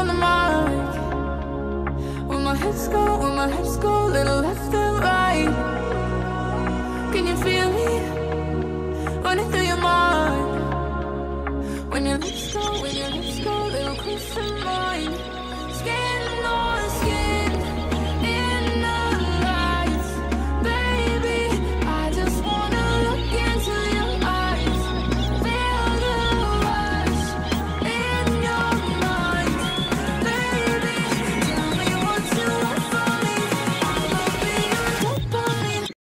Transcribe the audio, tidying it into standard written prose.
on the mark. Where my hips go, little left and right. Can you feel me running through your mind? When your lips go, little close to mine. Skin on skin.